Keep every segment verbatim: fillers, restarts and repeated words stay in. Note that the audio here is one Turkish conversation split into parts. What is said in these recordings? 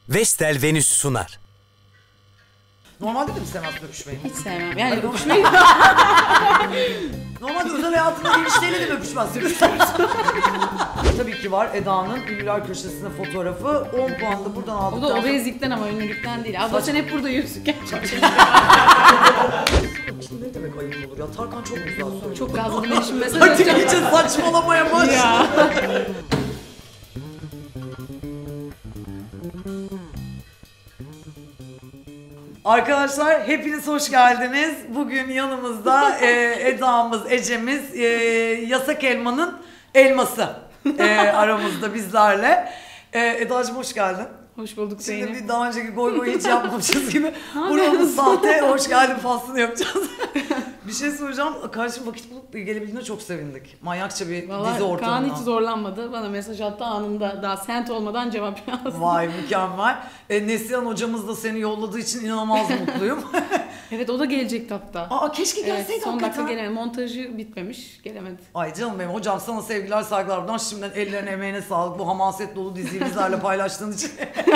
Vestel Venüs sunar. Normalde de mi sevmez öpüşmeyi? Hiç sevmem. Yani öpüşmeyi... Normalde özel hayatında genişliğiyle de mi öpüşmezsin? Tabii ki var Eda'nın Ünlüler Köşesi'nin fotoğrafı. on puan da buradan aldık. O da obezlikten ama ünlülükten değil. Abla sen hep burada yürüsün gerçekten. Şimdi ne demek ayıp olur ya? Tarkan çok güzel söylüyor. Çok gazladım ben şimdi mesaj Hadi atacağım. iyice saçmalamaya başladı. Ya. Arkadaşlar hepiniz hoş geldiniz. Bugün yanımızda e, Eda'mız, Ece'miz, e, Yasak Elma'nın elması e, aramızda bizlerle. E, Eda'cığım hoş geldin. Hoş bulduk Şimdi Zeynep. bir daha önceki goy goy hiç yapmamışız gibi. Buranın sahte hoş geldin faslını yapacağız. Bir şey soracağım. Karşım vakit bulup gelebildiğine çok sevindik. Manyakça bir Vallahi dizi ortamına. Kaan hiç zorlanmadı. Bana mesaj attı anında. Daha sent olmadan cevap yazdı. Vay mükemmel. E, Neslihan hocamız da seni yolladığı için inanılmaz mutluyum. Evet o da gelecekti hatta. Aa keşke gelseydi Evet, son dakika hakikaten. gelemedi. Montajı bitmemiş. Gelemedi. Ay canım benim hocam sana sevgiler saygılar buradan şimdiden ellerine emeğine sağlık bu hamaset dolu diziyi bizlerle paylaştığın için.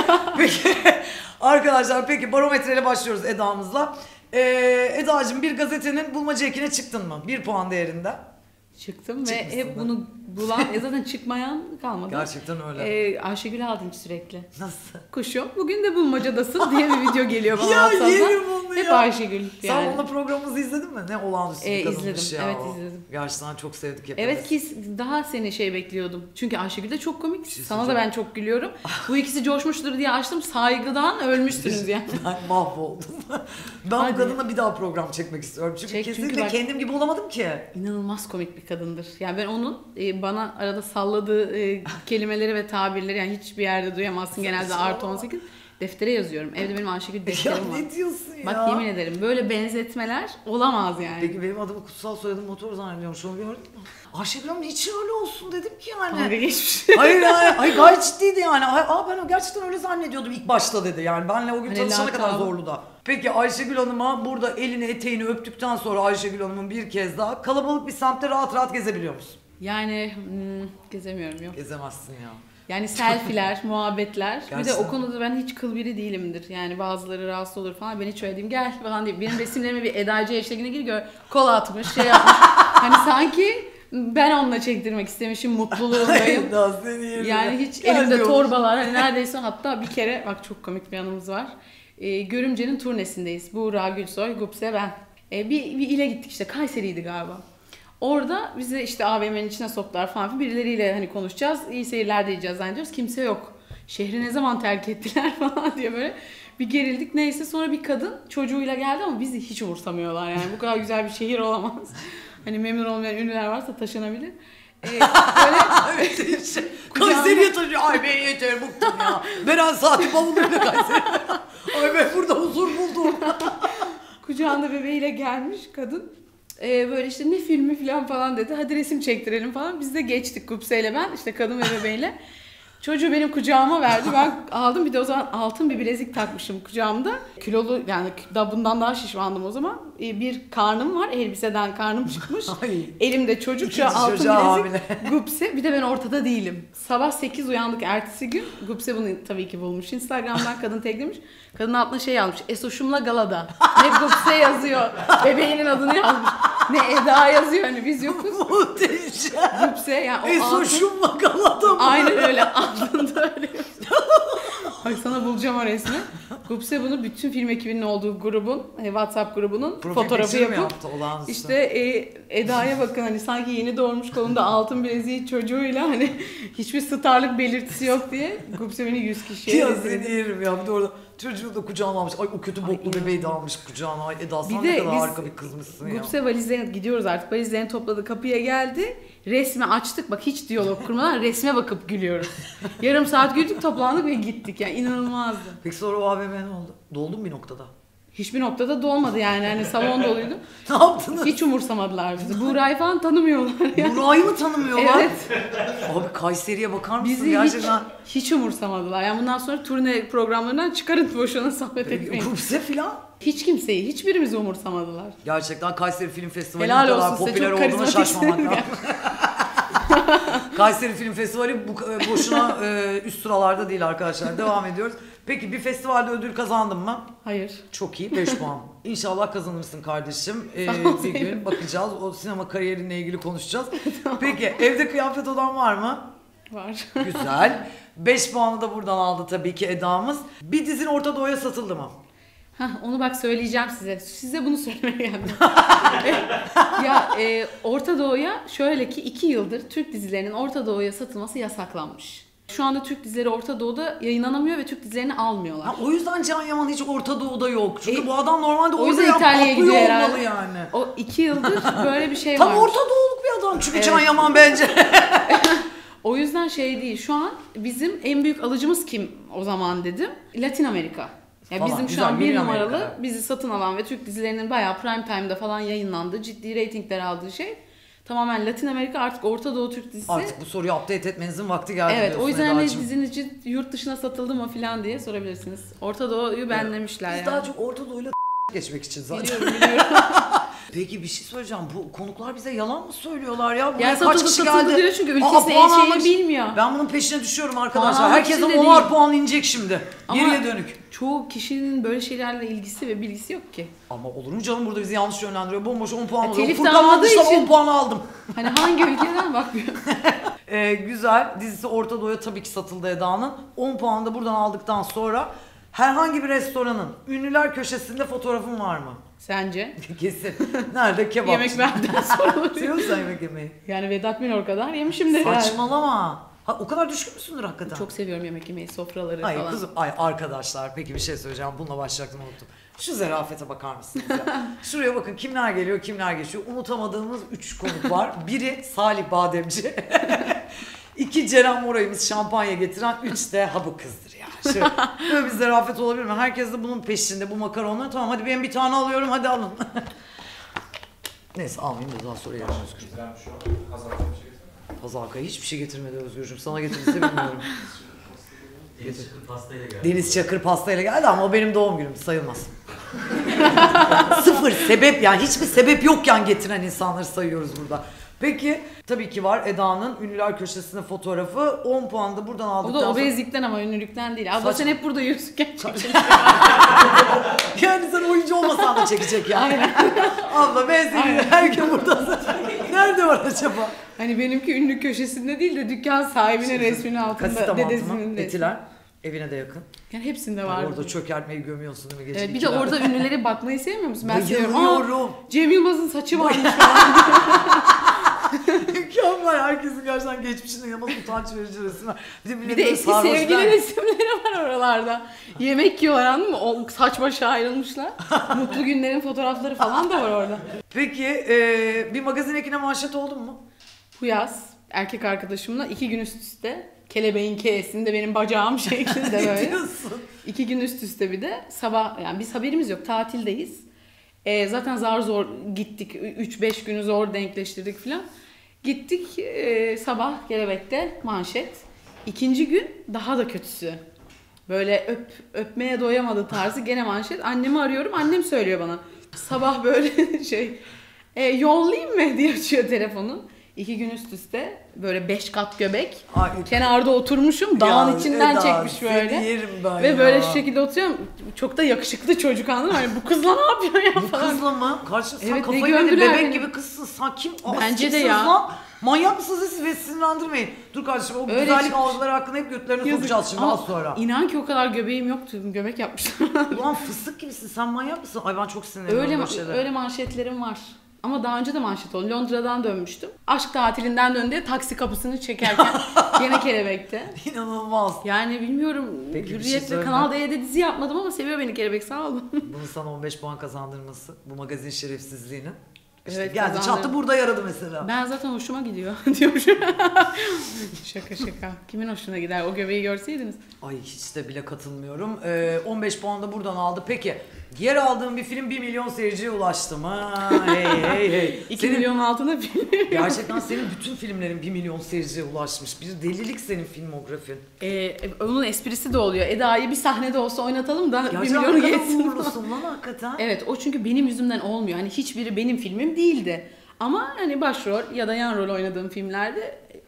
Peki arkadaşlar peki barometreyle başlıyoruz Eda'mızla. Ee, Eda'cığım bir gazetenin bulmaca ekine çıktın mı? Bir puan değerinde. Çıktım Çıkmışsın ve hep da. bunu bulan, e zaten çıkmayan kalmadı. Gerçekten öyle. Ee, Ayşegül Aldınç sürekli. Nasıl? Kuşum bugün de bulmacadasın diye bir video geliyor bana Ya WhatsApp'tan. yerim onu Hep ya. Ayşegül Sen yani. onunla programımızı izledin mi? Ne olağanüstü Ee, bir kadınmış izledim, ya. evet, o. izledim. Gerçekten çok sevdik hepimiz. Evet ki daha seni şey bekliyordum. Çünkü Ayşegül de çok komik. şey Sana da söyleyeceğim. ben çok gülüyorum. Bu ikisi coşmuştur diye açtım. Saygıdan ölmüşsünüz yani. Ben mahvoldum. Ben Hadi. bu kadınla bir daha program çekmek istiyorum. Çünkü Çek, çünkü kesinlikle bak- kendim gibi olamadım ki. İnanılmaz komik bir kadındır. Yani ben onun e, bana arada salladığı e, kelimeleri ve tabirleri yani hiçbir yerde duyamazsın. Genelde artı on sekiz. Deftere yazıyorum. Evde benim Ayşegül Ya defterim var. ne diyorsun ya? Bak yemin ederim böyle benzetmeler olamaz yani. Peki benim adımı kutsal soyadım motor zannediyorum. Şunu gördün mü? Ayşegül Hanım niçin öyle olsun dedim ki yani. Dalga geçmiş. hayır hayır, hayır gayet ciddiydi yani. Ay, aa, ben o gerçekten öyle zannediyordum ilk başta dedi. Yani benle o gün Hani tanışana kadar lakabı. zorlu da. Peki Ayşegül Hanım'a burada elini eteğini öptükten sonra Ayşegül Hanım'ın bir kez daha kalabalık bir semtte rahat rahat gezebiliyor musun? Yani hmm, gezemiyorum yok. Gezemezsin ya. Yani selfiler, muhabbetler. Bir de Gerçekten. o konuda ben hiç kıl biri değilimdir. Yani bazıları rahatsız olur falan. Ben hiç öyle diyeyim gel falan diye. Benim resimlerime bir Eda'cı hashtagine gir gör. Kol atmış, şey yapmış. Hani sanki ben onunla çektirmek istemişim, mutluluğundayım. Daha seni yerim ya. Yani hiç Gel elimde diyormuş. torbalar. Hani neredeyse hatta bir kere bak çok komik bir anımız var. Ee, Görümce'nin turnesindeyiz. Buğra Gülsoy, Gupse ben. Ee, bir, bir ile gittik işte. Kayseri'ydi galiba. Orada bizi işte A V M'nin içine soktular falan. Birileriyle hani konuşacağız. İyi seyirler diyeceğiz zannediyoruz. Kimse yok. Şehri ne zaman terk ettiler falan diye böyle bir gerildik. Neyse sonra bir kadın çocuğuyla geldi ama bizi hiç umursamıyorlar yani. Bu kadar güzel bir şehir olamaz. Hani memnun olmayan ünlüler varsa taşınabilir. Ee, böyle Evet işte. Kayseri'ye taşıyor. Ay ben yeter bıktım ya. Beren saati bavuluyla Kayseri. Ay ben burada huzur buldum. kucağında bebeğiyle gelmiş kadın. Ee, böyle işte ne filmi falan falan dedi. Hadi resim çektirelim falan. Biz de geçtik Gupse'yle ben. İşte kadın ve bebeğiyle. Çocuğu benim kucağıma verdi. Ben aldım. Bir de o zaman altın bir bilezik takmışım kucağımda. Kilolu yani da bundan daha şişmandım o zaman. Ee, bir karnım var. Elbiseden karnım çıkmış. Ay. Elimde çocuk. Şu İkinci altın çocuğa bilezik. Gupse. Bir de ben ortada değilim. Sabah sekiz uyandık ertesi gün. Gupse bunu tabii ki bulmuş. Instagram'dan kadın teklemiş. Kadın altına şey yazmış. Esoşumla galada. Ne Gupse yazıyor. Bebeğinin adını yazmış. Ne Eda yazıyor. Hani biz yokuz. Muhteşem. Gupse yani o altın. Esoşumla galada mı? Aynen öyle. Aklında öyle. Ay sana bulacağım o resmi. Gupse bunu bütün film ekibinin olduğu grubun, hani WhatsApp grubunun Profil fotoğrafı picture mi yapıp yaptı? Olağanüstü. işte e, Eda'ya bakın hani sanki yeni doğmuş kolunda altın bileziği çocuğuyla hani hiçbir starlık belirtisi yok diye Gupse beni yüz kişiye Ya rezil seni etti. yerim ya. Bir de orada çocuğu da kucağına almış. Ay o kötü boklu bebeği de almış kucağına. Ay Eda sen Bir ne de kadar biz harika bir kızmışsın ya. Gupse valizlerini gidiyoruz artık. Valizlerini topladı kapıya geldi. Resmi açtık. Bak hiç diyalog kurmadan resme bakıp gülüyoruz. Yarım saat güldük toplandık ve gittik. Yani inanılmazdı. Peki sonra o A V M ne oldu? Doldun bir noktada. Hiçbir noktada dolmadı yani. Hani salon doluydu. Ne yaptınız? Hiç umursamadılar bizi. Buğra'yı falan tanımıyorlar yani. Burayı mı tanımıyorlar? Evet. Abi Kayseri'ye bakar mısın? Bizi hiç, Gerçekten. hiç umursamadılar. Yani bundan sonra turne programlarından çıkarın boşuna sohbet etmeyin. Gupse filan. Hiç kimseyi, hiçbirimizi umursamadılar. Gerçekten Kayseri Film Festivali bu Helal kadar olsun size, popüler çok olduğuna şaşmamak karizmatiksiniz lazım. Kayseri Film Festivali bu boşuna e, üst sıralarda değil arkadaşlar. Devam ediyoruz. Peki bir festivalde ödül kazandın mı? Hayır. Çok iyi. beş puan. İnşallah kazanırsın kardeşim. Ee, bir gün bakacağız. O sinema kariyerinle ilgili konuşacağız. Peki evde kıyafet olan var mı? Var. Güzel. beş puanı da buradan aldı tabii ki Eda'mız. Bir dizin Orta Doğu'ya satıldı mı? Hah, onu bak söyleyeceğim size. Size bunu söylemeye geldim. ya e, Orta Doğu'ya şöyle ki iki yıldır Türk dizilerinin Orta Doğu'ya satılması yasaklanmış. Şu anda Türk dizileri Orta Doğu'da yayınlanamıyor ve Türk dizilerini almıyorlar. Ha, o yüzden Can Yaman hiç Orta Doğu'da yok. Çünkü E, bu adam normalde o orada yüzden yap, İtalya'ya patlıyor gidiyor olmalı herhalde. yani. O iki yıldır böyle bir şey var. Tam Orta Doğuluk bir adam çünkü Evet. Can Yaman bence. O yüzden şey değil. Şu an bizim en büyük alıcımız kim o zaman dedim. Latin Amerika. Yani Falan, bizim şu güzel, an bir Güney numaralı Amerika. bizi satın alan ve Türk dizilerinin bayağı prime time'da falan yayınlandığı, ciddi reytingler aldığı şey tamamen Latin Amerika, artık Orta Doğu Türk dizisi. Artık bu soruyu update etmenizin vakti geldi. Evet, o diyorsun yüzden hani Eda'cığım. diziniz yurt dışına satıldı mı falan diye sorabilirsiniz. Orta Doğu'yu benlemişler Biz yani. daha çok Orta Doğu'yla geçmek için zaten. Biliyorum biliyorum. Peki bir şey söyleyeceğim. Bu konuklar bize yalan mı söylüyorlar ya? Buraya Yani kaç satıldı kişi satıldı geldi? diyor çünkü Aa, ülkesine puan şeyini almış. bilmiyor. Ben bunun peşine düşüyorum Puan arkadaşlar. almak Herkese için de onar değil. puan inecek şimdi. Ama Geriye dönük. çoğu kişinin böyle şeylerle ilgisi ve bilgisi yok ki. Ama olur mu canım, burada bizi yanlış yönlendiriyor. Bomboş on puan Ya, alıyor. telif Furkan dağıldığı almışlar için- on puan aldım. Hani hangi ülkeden bakmıyor. Ee, güzel. Dizisi Orta Doğu'ya tabii ki satıldı Eda'nın. on puan da buradan aldıktan sonra herhangi bir restoranın ünlüler köşesinde fotoğrafın var mı? Sence? Kesin. Nerede? Kebapçı. Yemek benden sorulur. Seviyor musun sen yemek yemeyi? Yani Vedat Milor kadar yemişimdir herhalde. Saçmalama. Ha, o kadar düşkün müsündür hakikaten? Çok seviyorum yemek yemeyi, sofraları Ay falan. kızım, ay arkadaşlar, peki bir şey söyleyeceğim. Bununla başlayacaktım, unuttum. Şu zarafete bakar mısınız ya? Şuraya bakın, kimler geliyor, kimler geçiyor. Unutamadığımız üç konuk var. Biri Salih Bademci. İki Ceren Moray'ımız şampanya getiren. Üç de ha bu kızdır ya. Şöyle, böyle bir zarafet olabilir mi? Herkes de bunun peşinde, bu makaronları. Tamam hadi ben bir tane alıyorum, hadi alın. Neyse almayayım da daha sonra yarın Özgür. Hazalkaya hiçbir şey getirmedi Özgürcüğüm. Sana getirirse bilmiyorum. Deniz Çakır pastayla geldi. Deniz Çakır pastayla geldi ama o benim doğum günüm, sayılmaz. Sıfır sebep, yani hiçbir sebep yokken getiren insanları sayıyoruz burada. Peki tabii ki var Eda'nın ünlüler köşesinde fotoğrafı. on puan da buradan O aldıktan da sonra... obezlikten ama ünlülükten değil. Abla Saçma. sen hep burada yürüsün gerçekten. Yani sen oyuncu olmasan da çekecek yani. Abla ben seni Aynen. her gün burada. Nerede var acaba? Hani benimki ünlü köşesinde değil de dükkan sahibinin resminin altında, Kasita dedesinin mantı mı? resmi. Etiler. Evine de yakın. Yani hepsinde Yani var. orada çökertmeyi gömüyorsun değil mi? Gece Evet, bir de ikilerde? orada ünlülere bakmayı sevmiyor musun? Ben seviyorum. Bayılıyorum. Aa, Cem Yılmaz'ın saçı varmış falan. Mükemmel, herkesin gerçekten geçmişinde yamaz utanç verici resimler. Bir de, Bir millet de böyle eski sarhoşlar. sevgili resimleri var oralarda. Yemek yiyorlar, anladın mı? O saç başa ayrılmışlar. Mutlu günlerin fotoğrafları falan da var orada. Peki e, bir magazin ekine manşet oldun mu? Bu yaz erkek arkadaşımla iki gün üst üste kelebeğin K'sinde benim bacağım şeklinde Ne böyle. diyorsun? İki gün üst üste bir de sabah, yani biz haberimiz yok, tatildeyiz. Ee, zaten zar zor gittik. üç beş günü zor denkleştirdik falan. Gittik e, sabah Kelebek'te manşet. İkinci gün daha da kötüsü. Böyle öp öpmeye doyamadı tarzı gene manşet. Annemi arıyorum, annem söylüyor bana. Sabah böyle şey e, yollayayım mı diye açıyor telefonu. İki gün üst üste böyle beş kat göbek. Ay, Kenarda oturmuşum, dağın ya içinden Eda, çekmiş seni böyle. yerim ben Ve ya. böyle şu şekilde oturuyorum. Çok da yakışıklı çocuk, anladın mı? Hani bu kızla ne yapıyor ya Bu falan. kızla mı? Karşı sen Evet, ne kafayı yedin, gömdüler bebek beni. gibi kızsın. Sen kim? Aa, Bence siz de kimsiniz ya. Lan? Manyak mısınız siz? Ve sinirlendirmeyin. Dur kardeşim, o Öyle güzellik çıkmış. algıları hakkında hep götlerine Yazık. sokacağız şimdi Ama az sonra. İnan ki o kadar göbeğim yoktu. Göbek yapmışlar. Ulan fıstık gibisin, sen manyak mısın? Ay ben çok sinirleniyorum öyle böyle şeylere. öyle manşetlerim var. Ama daha önce de manşet oldu. Londra'dan dönmüştüm. Aşk tatilinden döndü diye taksi kapısını çekerken gene Kelebek'te. İnanılmaz. Yani bilmiyorum. Peki, bir şey Hürriyet'le söyleme. Kanal D'de dizi yapmadım ama seviyor beni Kelebek, sağ olun. Bunun sana on beş puan kazandırması, bu magazin şerefsizliğinin. İşte Evet, geldi kazandım. çattı burada yaradı mesela. Ben zaten hoşuma gidiyor diyormuş. Şaka şaka. Kimin hoşuna gider? O göbeği görseydiniz. Ay hiç de bile katılmıyorum. Ee, on beş puan da buradan aldı. Peki yer aldığım bir film bir milyon seyirciye ulaştı mı? Hey hey hey. iki Senin- milyon altında film. Gerçekten senin bütün filmlerin bir milyon seyirciye ulaşmış. Bir delilik senin filmografin. Ee, onun esprisi de oluyor. Eda'yı bir sahnede olsa oynatalım da bir Gerçekten milyonu ne kadar geçsin. uğurlusun lan hakikaten. Evet, o çünkü benim yüzümden olmuyor. Hani hiçbiri benim filmim değildi. Ama hani başrol ya da yan rol oynadığım filmlerde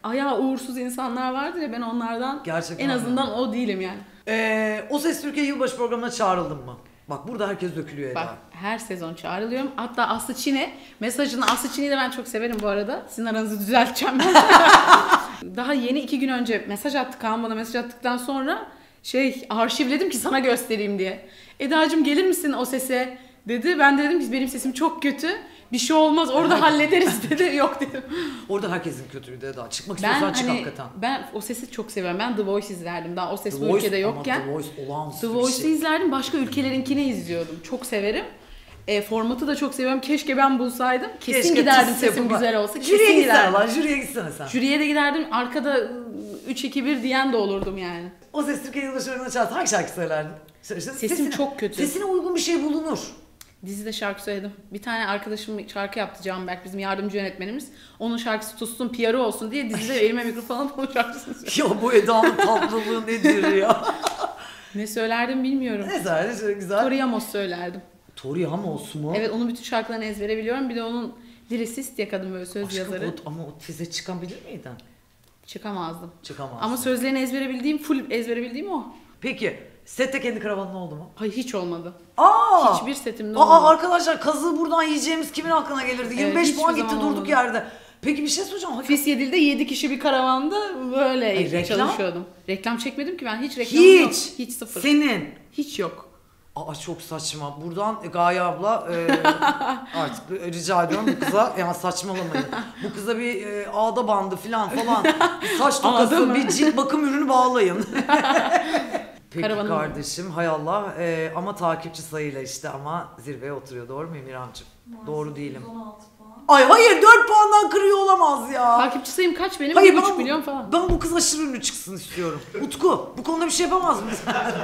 ayağı uğursuz insanlar vardır ya, ben onlardan Gerçekten en öyle. azından o değilim yani. Ee, O Ses Türkiye yılbaşı programına çağrıldın mı? Bak burada herkes dökülüyor Eda. Bak her sezon çağrılıyorum. Hatta Aslı Çin'e mesajını, Aslı Çin'i de ben çok severim bu arada. Sizin aranızı düzelteceğim ben. Daha yeni iki gün önce mesaj attı, Kaan bana mesaj attıktan sonra şey arşivledim ki sana göstereyim diye. Eda'cığım gelir misin O Ses'e dedi. Ben de dedim ki benim sesim çok kötü. Bir şey olmaz orada hallederiz dedi. Yok dedim. Orada herkesin kötülüğü Eda. Çıkmak Ben istiyorsan çık hani hakikaten. ben O Ses'i çok seviyorum. Ben The Voice izlerdim. Daha O Ses The bu Voice, ülkede ama yokken. The Voice olağanüstü The bir Voice'i şey. izlerdim. Başka ülkelerinkini izliyordum. Çok severim. E, formatı da çok seviyorum. Keşke ben bulsaydım. Kesin Keşke giderdim tız sesim yapıp- güzel olsa. Jüriye Kesin gitsene giderdim. lan, jüriye gitsene sen. Jüriye de giderdim. Arkada üç iki bir diyen de olurdum yani. O Ses Türkiye yılbaşı programına çağırdı. Hangi şarkı söylerdin? Söyle, söyle. Sesim Sesine- çok kötü. Sesine uygun bir şey bulunur. Dizide şarkı söyledim. Bir tane arkadaşım şarkı yaptı, Canberk, bizim yardımcı yönetmenimiz. Onun şarkısı tutsun, P R'ı olsun diye dizide elime mikrofon alıp onun şarkısını söyledim. Ya bu Eda'nın tatlılığı nedir ya? Ne söylerdim bilmiyorum. Ne söyledi? Şöyle güzel. Tori Amos söylerdim. Tori Amos mu? Evet, onun bütün şarkılarını ezbere biliyorum. Bir de onun lyricist diye kadın, böyle söz Aşkım, yazarı. o- ama o tize çıkabilir miydin? Çıkamazdım. Çıkamaz. Ama sözlerini ezbere bildiğim, full ezbere bildiğim o. Peki sette kendi karavanın oldu mu? Hayır, hiç olmadı. Aa! Hiçbir setimde Aa, olmadı. arkadaşlar kazığı buradan yiyeceğimiz kimin aklına gelirdi? yirmi beş hiçbir puan gitti zaman durduk olmadı. yerde. Peki bir şey soracağım. Hakikaten- Fis yedilde yedi kişi bir karavanda böyle Ay, reklam? çalışıyordum. Reklam çekmedim ki ben, hiç reklam yok. Hiç. Hiç sıfır. Senin. Hiç yok. Aa çok saçma. Buradan Gaye abla e, artık rica ediyorum bu kıza, yani saçmalamayın. Bu kıza bir e, ağda bandı falan falan, bir saç Ağda tokası, mı? bir cilt bakım ürünü bağlayın. Peki Karavanım. kardeşim, hay Allah. E, ama takipçi sayıyla işte ama zirveye oturuyor. Doğru muyum İremciğim? Doğru değilim. on altı puan. Ay hayır, dört puandan kırıyor olamaz ya. Takipçi sayım kaç benim? Hayır, bir buçuk ben, milyon bu, falan. ben bu kız aşırı ünlü çıksın istiyorum. Utku, bu konuda bir şey yapamaz mıyız?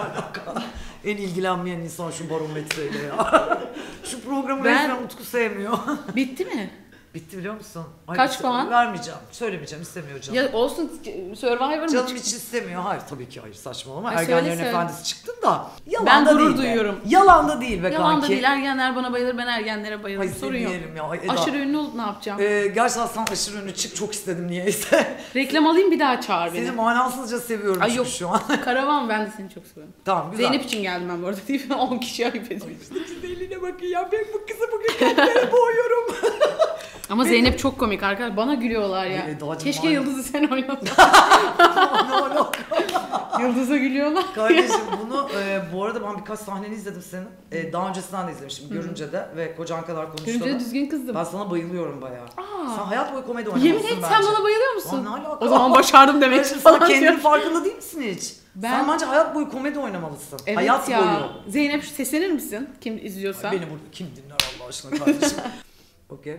En ilgilenmeyen insan şu barometreyle ya. Şu programı Ben- resmen Utku sevmiyor. Bitti mi? Bitti biliyor musun? Ay, Kaç işte puan? Vermeyeceğim. Söylemeyeceğim, istemiyor canım. Ya olsun, Survivor mı Canım çıktı? hiç istemiyor. Hayır tabii ki hayır, saçmalama. Ay, Ergenlerin söyle, söyle. efendisi çıktın da. Yalan Ben da gurur değil be. duyuyorum. Yalan da değil be Yalan kanki. da değil, ergenler bana bayılır, ben ergenlere bayılırım. Ay Sorun seni yok. yerim ya. Ay, Eda. Aşırı ünlü olup ne yapacağım? Ee, gerçekten sen aşırı ünlü çık, çok istedim niyeyse. Reklam alayım, bir daha çağır beni. Seni manasızca seviyorum Ay çünkü yok, şu an. karavan, ben de seni çok seviyorum. Tamam güzel. Zeynep için geldim ben bu arada değil mi? on kişi ayıp ediyorum. Eline bakın ya, ben bu kızı bugün kendime boğuyorum. Ama Zeynep çok komik arkadaşlar. Bana gülüyorlar ya. Ay, Eda'cığım, Keşke var ya. Yıldız'ı sen oynatsan. Ne alaka? Yıldız'a gülüyorlar. Kardeşim bunu e, bu arada ben birkaç sahneni izledim senin. E, daha öncesinden de izlemiştim. Görünce de ve kocan kadar konuştuğunu. Görünce de düzgün kızdım. Ben sana bayılıyorum bayağı. Aa. Sen hayat boyu komedi oynamalısın Yemin et, bence. sen bana bayılıyor musun? Lan ne alaka? O zaman başardım demek Kardeşim, falan sen kendinin diyor. farkında değil misin hiç? Ben- Sen bence hayat boyu komedi oynamalısın. Evet hayat ya. boyu. Zeynep seslenir misin? Kim izliyorsa. Ay, beni burada kim dinler Allah aşkına kardeşim? Okey.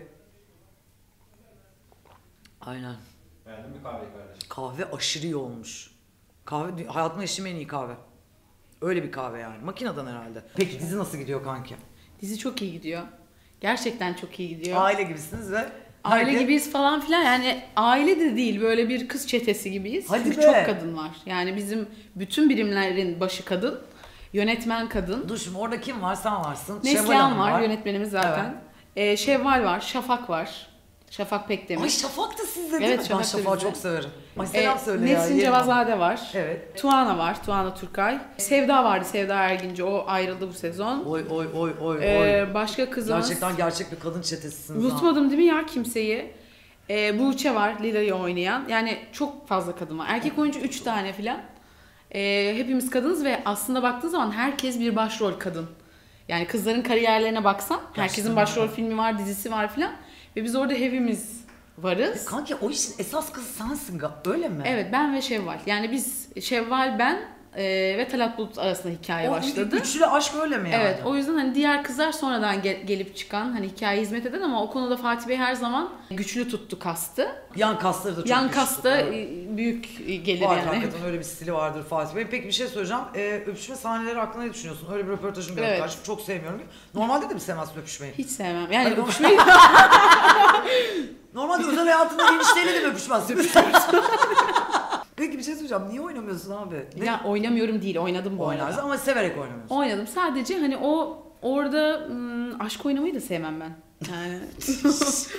Aynen. Beğendin mi kahveyi kardeşim? Kahve aşırı iyi olmuş. Kahve hayatımda içtiğim en iyi kahve. Öyle bir kahve yani. Makineden herhalde. Peki dizi nasıl gidiyor kanki? Dizi çok iyi gidiyor. Gerçekten çok iyi gidiyor. Aile gibisiniz ve Aile herkes- gibiyiz falan filan, yani aile de değil, böyle bir kız çetesi gibiyiz. Hadi Çünkü be. çok kadın var. Yani bizim bütün birimlerin başı kadın. Yönetmen kadın. Dur şimdi orada kim var? Sen varsın. Şevval Neslihan Hanım var, yönetmenimiz zaten. Ee, Şevval var, Şafak var. Şafak Pekdemir. Ay Şafak da sizde değil Evet, mi? Şafak Ben da Şafak'ı bizde. çok severim. Ay selam Ee, söyle ya. Nesin yerim onu. Cevazade var. Evet. Tuana var, Tuana Turkay. Sevda vardı, Sevda Erginci. O ayrıldı bu sezon. Oy oy oy oy oy. Ee, başka kızımız. Gerçekten gerçek bir kadın çetesisiniz ha. Unutmadım değil mi ya kimseyi? Ee, Buğçe var, Lila'yı oynayan. Yani çok fazla kadın var. Erkek oyuncu üç tane filan. Ee, hepimiz kadınız ve aslında baktığın zaman herkes bir başrol kadın. Yani kızların kariyerlerine baksan, herkesin Gerçekten başrol öyle. filmi var, dizisi var filan. Ve biz orada hepimiz varız. Kanki o işin esas kızı sensin ga- öyle mi? Evet, ben ve Şevval. Yani biz, Şevval, ben e, ve Talat Bulut arasında hikaye O başladı. üçlü aşk öyle mi yani? Evet, o yüzden hani diğer kızlar sonradan gel- gelip çıkan, hani hikayeye hizmet eden, ama o konuda Fatih Bey her zaman güçlü tuttu kastı. Yan kasları da çok Yan güçlü. kasta Evet. e, büyük gelir Var yani. hakikaten, öyle bir stili vardır Fatih Bey. Peki bir şey söyleyeceğim. Ee, öpüşme sahneleri hakkında ne düşünüyorsun? Öyle bir röportajım geldi Evet. karşıma. Çok sevmiyorum. Normalde de mi sevmezsin öpüşmeyi? Hiç sevmem. Yani Hayır, öpüşmeyi Normalde özel hayatında enişteyle de mi öpüşmezsin? Peki bir şey söyleyeceğim. Niye oynamıyorsun abi? Ne? ya oynamıyorum değil, oynadım bu Oynarsın arada. ama severek oynamıyorsun. Oynadım. Sadece hani o orada ım, aşk oynamayı da sevmem ben. Yani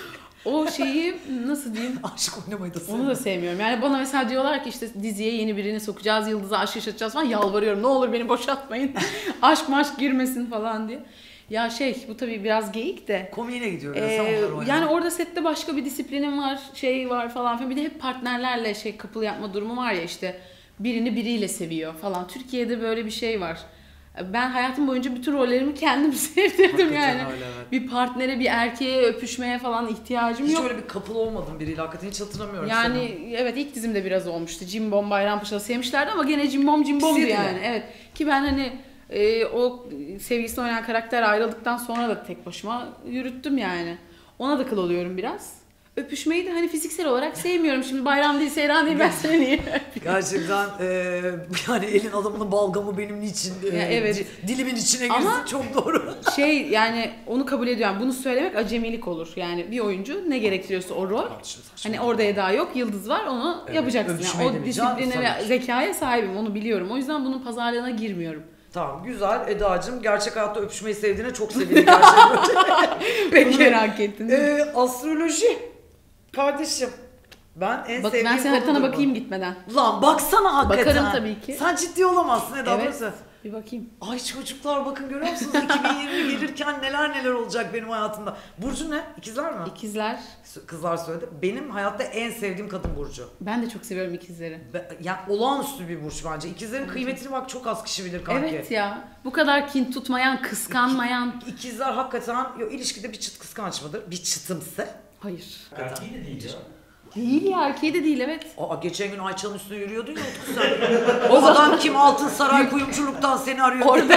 O şeyi nasıl diyeyim? Aşk oynamayı da Onu sevmem. da sevmiyorum. Yani bana mesela diyorlar ki işte diziye yeni birini sokacağız, yıldıza aşk yaşatacağız falan. Yalvarıyorum, ne olur beni boşaltmayın. Aşk maşk girmesin falan diye. Ya şey, bu tabii biraz geyik de. Komiğine gidiyor. Ee, Ee, yani orada sette başka bir disiplinin var, şey var falan filan. Bir de hep partnerlerle şey couple yapma durumu var ya, işte birini biriyle seviyor falan. Türkiye'de böyle bir şey var. Ben hayatım boyunca bütün rollerimi kendim sevdirdim Hakikaten yani. öyle, evet. Bir partnere, bir erkeğe öpüşmeye falan ihtiyacım Hiç yok. öyle bir couple olmadım biriyle, hakikaten hiç hatırlamıyorum. Yani seni. evet, ilk dizimde biraz olmuştu. Cimbom Bayrampaşa'da sevmişlerdi ama gene cimbom cimbomdu Pisiyle. yani. Evet. Ki ben hani e, o sevgilisini oynayan karakter ayrıldıktan sonra da tek başıma yürüttüm yani. Ona da kıl oluyorum biraz. Öpüşmeyi de hani fiziksel olarak sevmiyorum. Şimdi bayram değil, seyran değil, ben seni niye öpeyim? Gerçekten e, yani elin adamının balgamı benim için e, Ya evet. di- dilimin içine girsin, Ama- çok doğru. Şey yani onu kabul ediyorum. Bunu söylemek acemilik olur. Yani bir oyuncu ne gerektiriyorsa o rol. Hani orada Eda yok, Yıldız var, onu Evet, yapacaksın. öpüşmeyi Yani de o bileceksin, disipline tabii ve ki. zekaya sahibim, onu biliyorum. O yüzden bunun pazarlığına girmiyorum. Tamam, güzel Eda'cığım, gerçek hayatta öpüşmeyi sevdiğine çok sevindim gerçekten. Bunu Peki merak ettin değil mi? e, astroloji kardeşim, ben en Bak, sevdiğim ben senin haritana konudur bu. bakayım gitmeden. Lan baksana hakikaten. Bakarım tabii ki. Sen ciddi olamazsın Eda, Evet. burası. Bir bakayım. Ay çocuklar, bakın görüyor musunuz iki bin yirmi gelirken neler neler olacak benim hayatımda. Burcu ne? İkizler mi? İkizler. Kızlar söyledi. Benim hayatta en sevdiğim kadın Burcu. Ben de çok seviyorum ikizleri. Be- Yani olağanüstü bir burç bence. İkizlerin kıymetini bak çok az kişi bilir kanki. Evet ya. Bu kadar kin tutmayan, kıskanmayan. İkizler hakikaten yo, ilişkide bir çıt kıskanç mıdır? Bir çıtımsı. Hayır. Erkeği de değil ya. Değil ya, erkeği de değil, evet. Aa, geçen gün Ayça'nın üstüne yürüyordun ya Utku sen. O adam kim? Altın Saray kuyumculuktan seni arıyor. Orada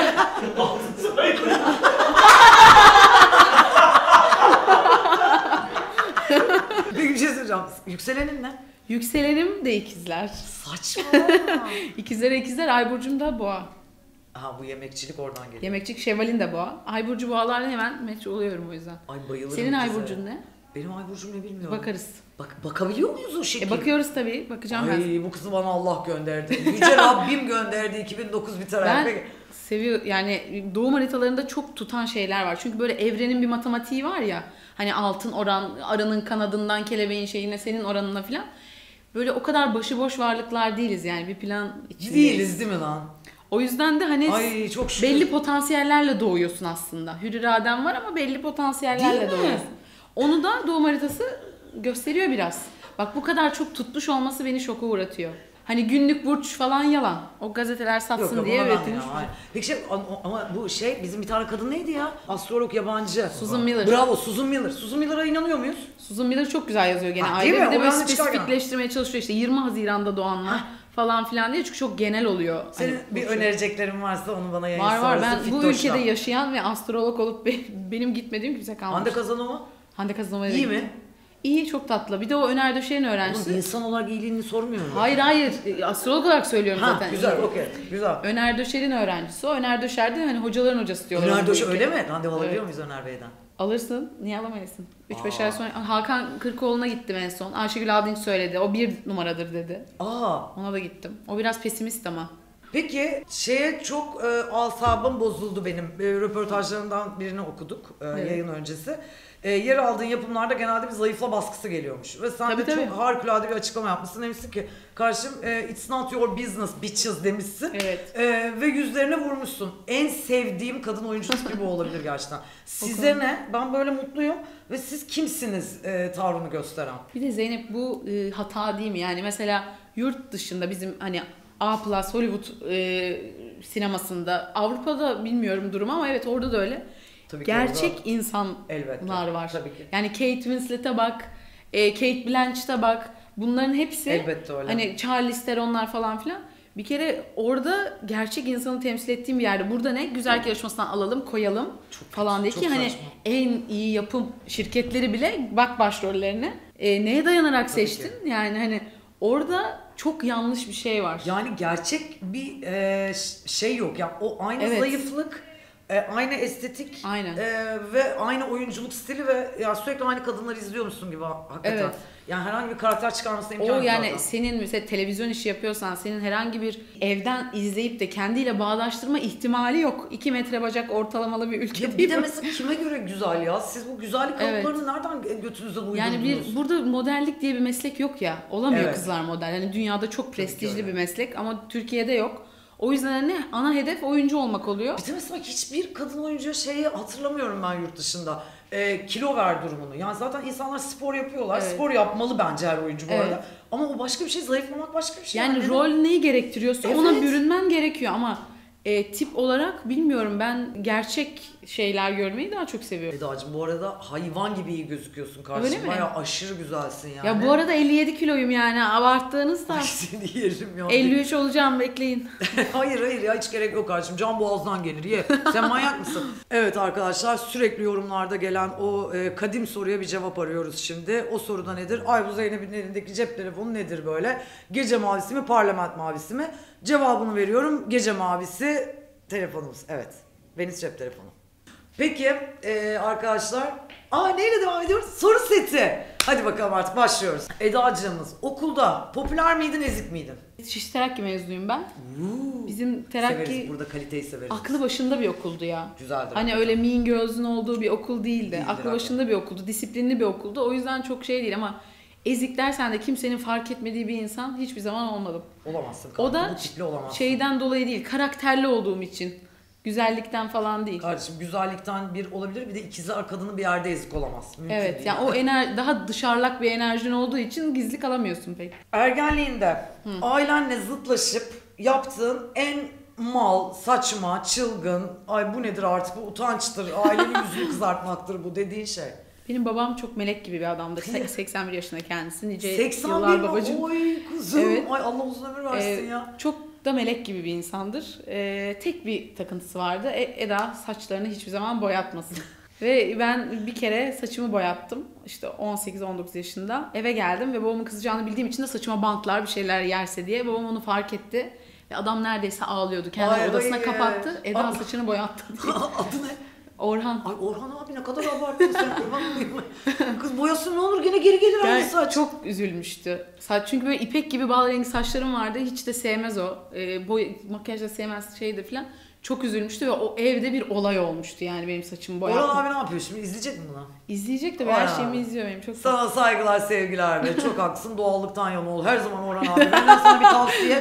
Peki bir şey söyleyeceğim. Yükselenin ne? yükselenim de ikizler. Saçmalama. İkizlere ikizler, Ay burcum da boğa. Aha, bu yemekçilik oradan geliyor. Yemekçik Şevval'in de boğa. Ay burcu boğalarla hemen meç oluyorum o yüzden. Ay bayılırım. Senin ay ikizlere. burcun ne? Benim ay burcum ne bilmiyorum. Bakarız. Bak, bakabiliyor muyuz o şekilde? E bakıyoruz tabii. Bakacağım ben. Ay bu kızı bana Allah gönderdi. Yüce Rabbim gönderdi iki bin dokuz biter. Ben Peki. seviyor yani, doğum haritalarında çok tutan şeyler var. Çünkü böyle evrenin bir matematiği var ya. Hani altın oran, arının kanadından kelebeğin şeyine, senin oranına falan. Böyle o kadar başıboş varlıklar değiliz yani, bir plan içindeyiz. Değiliz değil mi lan? O yüzden de hani Ay çok şükür. belli potansiyellerle doğuyorsun aslında. Hür iraden var ama belli potansiyellerle Değil mi? doğuyorsun. Onu da doğum haritası gösteriyor biraz. Bak, bu kadar çok tutmuş olması beni şoka uğratıyor. Hani günlük burç falan yalan. O gazeteler satsın Yok, diye ona ben üretilmiş. ya, hayır. Peki şey, ama- ama bu şey, bizim bir tane kadın neydi ya? Astrolog yabancı. Susan Miller. Bravo, Susan Miller. Susan Miller'a inanıyor muyuz? Susan Miller çok güzel yazıyor gene. Ha, değil Ayda mi? bir de O böyle yanına çıkarken. spesifikleştirmeye çalışıyor, işte yirmi Haziran'da doğanlar falan filan diye, çünkü çok genel oluyor. Senin Hani bir burçlar. önereceklerin varsa onu bana yayın Var var, ben sonrası bu fittoşla. ülkede yaşayan ve astrolog olup be- benim gitmediğim kimse kalmamış. Hande Kazanova Hande Kazanova iyi da- mi? İyi, çok tatlı. Bir de o Öner Döşer'in Oğlum öğrencisi. insan olarak iyiliğini sormuyorum. Hayır hayır, E, astrolog olarak söylüyorum Ha zaten. güzel, İyi. okey. Güzel. Öner Döşer'in öğrencisi o. Öner Döşer de hani hocaların hocası diyorlar. Öner ona bu Döşe ülkede. öyle mi? Randevu alabiliyor Evet. muyuz Öner Bey'den? Alırsın. Niye alamayasın? üç beş Aa. ay sonra Hakan Kırkoğlu'na gittim en son. Ayşegül Aldınç söyledi. O bir numaradır dedi. Aa. Ona da gittim. O biraz pesimist ama. Peki şeye çok e, asabım bozuldu benim. E, röportajlarından birini okuduk e, Evet. yayın öncesi. E, yer aldığın yapımlarda genelde bir zayıfla baskısı geliyormuş. Ve sen Tabii, de tabii. çok harikulade bir açıklama yapmışsın. Demişsin ki karşım e, it's not your business bitches demişsin. Evet. E, ve yüzlerine vurmuşsun. En sevdiğim kadın oyuncu tipi bu olabilir gerçekten. Size ne? Ben böyle mutluyum. Ve siz kimsiniz e, tavrını gösteren? Bir de Zeynep, bu e, hata değil mi? Yani mesela yurt dışında bizim hani A plus Hollywood e, sinemasında, Avrupa'da bilmiyorum durum ama evet orada da öyle. Tabii ki Gerçek orada- insanlar Elbette. var. Tabii ki. Yani Kate Winslet'e bak, e, Kate Blanchett'e bak. Bunların hepsi Elbette öyle. hani Charlize Theron'lar falan filan. Bir kere orada gerçek insanı temsil ettiğim bir yerde. Burada ne? Güzel yarışmasından alalım, koyalım falan diye çok ki hani saçma. en iyi yapım şirketleri bile bak başrollerine. E, neye dayanarak Tabii seçtin? Yani hani orada çok yanlış bir şey var. Yani gerçek bir e, ş- şey yok ya. O aynı Evet. zayıflık, E, aynı estetik Aynen. e, ve aynı oyunculuk stili ve ya sürekli aynı kadınları izliyormuşsun gibi ha- hakikaten. Evet. Yani herhangi bir karakter çıkarmasına imkan O yok yani zaten. senin mesela televizyon işi yapıyorsan senin herhangi bir evden izleyip de kendiyle bağdaştırma ihtimali yok. iki metre bacak ortalamalı bir ülke Ya değil bir de bu. mesela kime göre güzel ya? Siz bu güzellik Evet. kalıplarını nereden götünüzden uydurdunuz? Yani bir burada modellik diye bir meslek yok ya. Olamıyor Evet. kızlar model. Yani dünyada çok prestijli öyle. bir meslek ama Türkiye'de yok. O yüzden hani ana hedef oyuncu olmak oluyor. Bir de mesela hiçbir kadın oyuncuya şeyi hatırlamıyorum ben yurt dışında. Ee, kilo ver durumunu. Yani zaten insanlar spor yapıyorlar. Evet. Spor yapmalı bence her oyuncu bu Evet. arada. Ama o başka bir şey, zayıflamak başka bir şey. Yani neden- rol neyi gerektiriyorsa Evet. ona bürünmen gerekiyor ama e, tip olarak bilmiyorum, ben gerçek şeyler görmeyi daha çok seviyorum. Eda'cığım bu arada hayvan gibi iyi gözüküyorsun kardeşim. Öyle mi? Bayağı aşırı güzelsin yani. Ya bu arada elli yedi kiloyum yani, abarttığınızda. Ay seni yerim ya. elli üç olacağım, bekleyin. hayır hayır ya, hiç gerek yok kardeşim. Can boğazdan gelir, ye. Sen manyak mısın? Evet arkadaşlar, sürekli yorumlarda gelen o e, kadim soruya bir cevap arıyoruz şimdi. O soruda nedir? Ay bu Zeynep'in elindeki cep telefonu nedir böyle? Gece mavisi mi, parlament mavisi mi? Cevabını veriyorum. Gece mavisi telefonumuz. Evet. Venice cep telefonu. Peki e, arkadaşlar. Aa neyle devam ediyoruz? Soru seti. Hadi bakalım artık başlıyoruz. Eda'cığımız okulda popüler miydin, ezik miydin? Şiş Terakki mezunuyum ben. Uuu. Bizim Severiz, Terakki burada kaliteyi severiz. aklı başında bir okuldu ya. Güzeldir. Hani öyle Mean Girls'ün olduğu bir okul değildi. Değildir Aklı başında bir okuldu, disiplinli bir okuldu. O yüzden çok şey değil ama ezik dersen de kimsenin fark etmediği bir insan hiçbir zaman olmadım. Olamazsın. O da bu tipli olamazsın. şeyden dolayı değil, karakterli olduğum için. Güzellikten falan değil. Kardeşim güzellikten bir olabilir, bir de ikizler kadını bir yerde ezik olamaz. Mümkün Evet, değil. yani o ener daha dışarılak bir enerjin olduğu için gizli kalamıyorsun pek. Ergenliğinde ailenle zıtlaşıp yaptığın en mal, saçma, çılgın, ay bu nedir artık, bu utançtır, ailenin yüzünü kızartmaktır bu dediğin şey. Benim babam çok melek gibi bir adamdır. Se- seksen bir yaşında kendisi. Nice seksen yıllar bir mi? babacığım. Oy kuzum. Evet. Ay Allah uzun ömür versin Ee, ya. Çok da melek gibi bir insandır. Ee, tek bir takıntısı vardı. E- Eda saçlarını hiçbir zaman boyatmasın. Ve ben bir kere saçımı boyattım. İşte on sekiz on dokuz yaşında. Eve geldim ve babamın kızacağını bildiğim için de saçıma bantlar bir şeyler yerse diye. Babam onu fark etti. Ve adam neredeyse ağlıyordu. Kendi Ay, odasına ay. kapattı. Eda Ama- saçını boyattı diye. Adı ne? Orhan. Ay Orhan abi ne kadar abarttın sen, kurban olayım. Kız boyasın ne olur gene geri gelir aynı Ben saç. çok üzülmüştü. Saç çünkü böyle ipek gibi bal rengi saçlarım vardı. Hiç de sevmez o. Ee, boy, makyaj da sevmez şeydir falan. Çok üzülmüştü ve o evde bir olay olmuştu yani benim saçımı boyatmak. Orhan abi ne yapıyor şimdi, izleyecek mi bunu? İzleyecek de Vay her abi. şeyimi izliyor benim. Çok Sana saygılar sevgiler be, çok haklısın, doğallıktan yana ol her zaman Orhan abi. Benden sana bir tavsiye.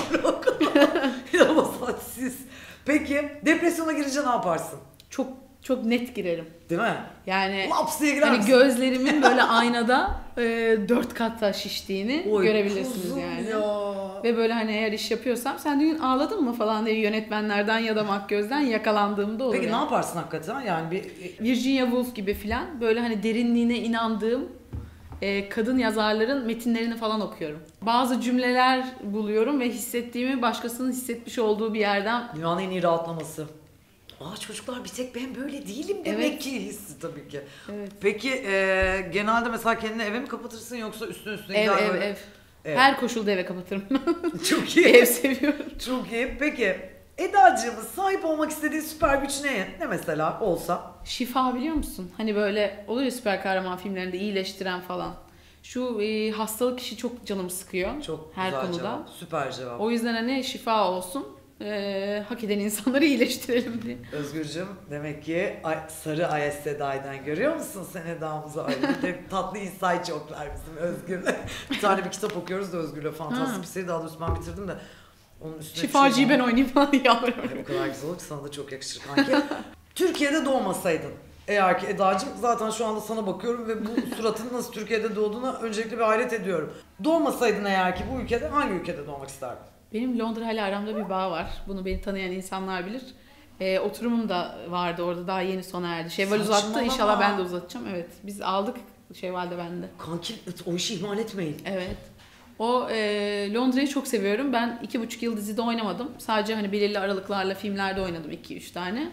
Ama saçsız. Peki depresyona girince ne yaparsın? çok çok net girerim. Değil mi? Yani Laps diye girer hani misin? gözlerimin böyle aynada e, dört katta şiştiğini Oy, görebilirsiniz kuzum yani. Ya. Ve böyle hani eğer iş yapıyorsam sen dün ağladın mı falan diye yönetmenlerden ya da makyözden yakalandığımda oluyor. Peki ne yaparsın hakikaten yani bir... Virginia Woolf gibi filan böyle hani derinliğine inandığım e, kadın yazarların metinlerini falan okuyorum. Bazı cümleler buluyorum ve hissettiğimi başkasının hissetmiş olduğu bir yerden. Dünyanın en iyi rahatlaması. Aa çocuklar bir tek ben böyle değilim demek Evet. ki hissi tabii ki. Evet. Peki e, genelde mesela kendini eve mi kapatırsın yoksa üstüne üstüne Ev gider ev böyle- ev. Evet. Her koşulda eve kapatırım. Çok iyi. Ev seviyorum. Çok iyi. Peki Eda'cığımız sahip olmak istediği süper güç ne? Ne mesela olsa? Şifa biliyor musun? Hani böyle oluyor ya süper kahraman filmlerinde iyileştiren falan. Şu e, hastalık işi çok canımı sıkıyor. Çok her güzel konuda. cevap. Süper cevap. O yüzden hani şifa olsun. e, hak eden insanları iyileştirelim diye. Özgürcüm demek ki ay, sarı I S Seda'dan görüyor musun sen Eda'mızı? Ay bir de tatlı inside joke'lar bizim Özgür'le. Bir tane bir kitap okuyoruz da Özgür'le, fantastik Ha. bir seri, daha doğrusu ben bitirdim de onun üstüne Şifacıyı bir şey ben oynayayım falan yavrum. Ay, o kadar güzel olur ki sana da çok yakışır kanki. Türkiye'de doğmasaydın eğer ki Eda'cığım, zaten şu anda sana bakıyorum ve bu suratın nasıl Türkiye'de doğduğuna öncelikle bir hayret ediyorum. Doğmasaydın eğer ki bu ülkede, hangi ülkede doğmak isterdin? Benim Londra ile aramda bir bağ var. Bunu beni tanıyan insanlar bilir. Ee, oturumum da vardı orada, daha yeni sona erdi. Şevval uzattı, Saçmalama. inşallah ben de uzatacağım. Evet, biz aldık, Şevval de bende. Kanki o işi ihmal etmeyin. Evet. O e, Londra'yı çok seviyorum. Ben iki buçuk yıl dizide oynamadım. Sadece hani belirli aralıklarla filmlerde oynadım iki üç tane.